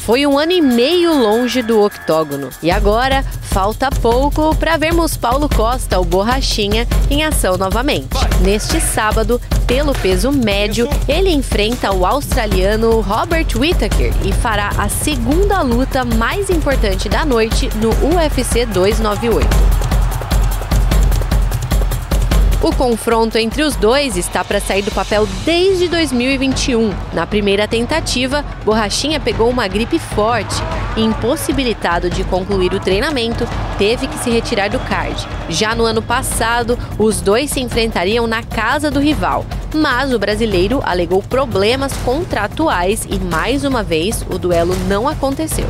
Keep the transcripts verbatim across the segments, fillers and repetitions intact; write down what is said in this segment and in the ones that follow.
Foi um ano e meio longe do octógono. E agora, falta pouco para vermos Paulo Costa, o Borrachinha, em ação novamente. Neste sábado, pelo peso médio, ele enfrenta o australiano Robert Whittaker e fará a segunda luta mais importante da noite no U F C duzentos e noventa e oito. O confronto entre os dois está para sair do papel desde dois mil e vinte e um. Na primeira tentativa, Borrachinha pegou uma gripe forte e, impossibilitado de concluir o treinamento, teve que se retirar do card. Já no ano passado, os dois se enfrentariam na casa do rival, mas o brasileiro alegou problemas contratuais e, mais uma vez, o duelo não aconteceu.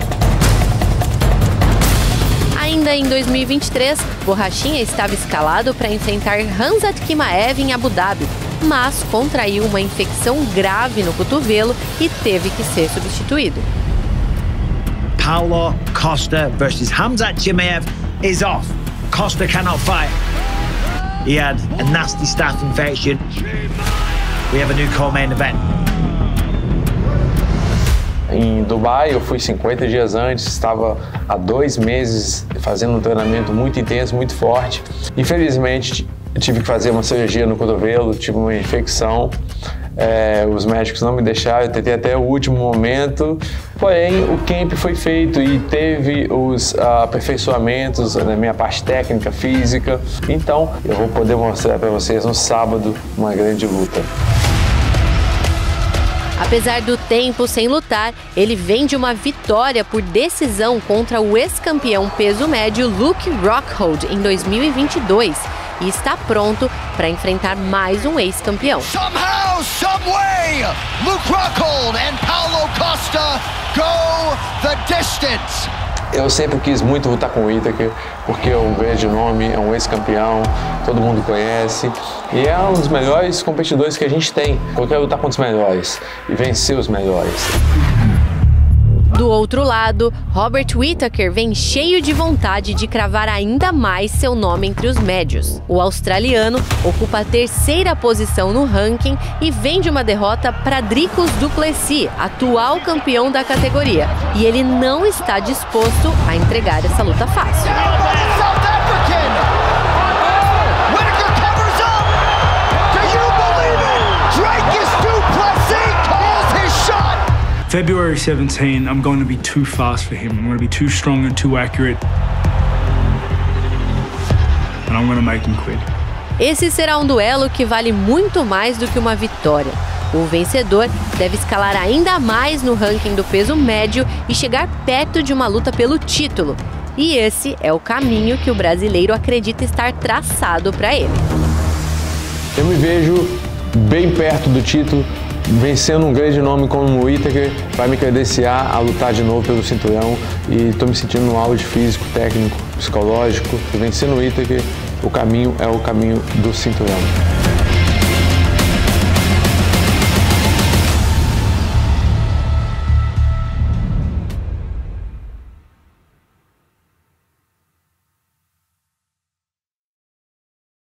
Ainda em dois mil e vinte e três, Borrachinha estava escalado para enfrentar Khamzat Chimaev em Abu Dhabi, mas contraiu uma infecção grave no cotovelo e teve que ser substituído. Paulo Costa versus Khamzat Chimaev is off. Costa cannot fight. He had a nasty staph infection. We have a new co-main event. Em Dubai, eu fui cinquenta dias antes, estava há dois meses fazendo um treinamento muito intenso, muito forte. Infelizmente, tive que fazer uma cirurgia no cotovelo, tive uma infecção. É, os médicos não me deixaram, eu tentei até o último momento. Porém, o camp foi feito e teve os uh, aperfeiçoamentos na minha parte técnica, física. Então, eu vou poder mostrar para vocês no sábado uma grande luta. Apesar do tempo sem lutar, ele vem de uma vitória por decisão contra o ex-campeão peso médio Luke Rockhold em dois mil e vinte e dois e está pronto para enfrentar mais um ex-campeão. Somehow, someway, Luke Rockhold and Paulo Costa go the distance. Eu sempre quis muito lutar com o Whittaker, porque é um grande nome, é um ex-campeão, todo mundo conhece. E é um dos melhores competidores que a gente tem. Eu quero lutar contra os melhores e vencer os melhores. Do outro lado, Robert Whittaker vem cheio de vontade de cravar ainda mais seu nome entre os médios. O australiano ocupa a terceira posição no ranking e vem de uma derrota para Dricus du Plessis, atual campeão da categoria. E ele não está disposto a entregar essa luta fácil. February seventeenth, I'm going to be too fast for him. I'm going to be too strong and too accurate. And I'm going to make him quit. Esse será um duelo que vale muito mais do que uma vitória. O vencedor deve escalar ainda mais no ranking do peso médio e chegar perto de uma luta pelo título. E esse é o caminho que o brasileiro acredita estar traçado para ele. Eu me vejo bem perto do título, vencendo um grande nome como o Whittaker, vai me credenciar a lutar de novo pelo cinturão e estou me sentindo no auge físico, técnico, psicológico. Vencendo o Whittaker, o caminho é o caminho do cinturão.